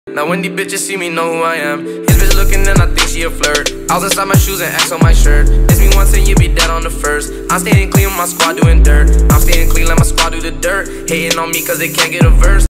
Now when these bitches see me, know who I am. His bitch looking and I think she a flirt. I was inside my shoes and X on my shirt. Miss me once and you be dead on the first. I'm staying clean with my squad doing dirt. I'm staying clean like my squad do the dirt. Hating on me cause they can't get a verse.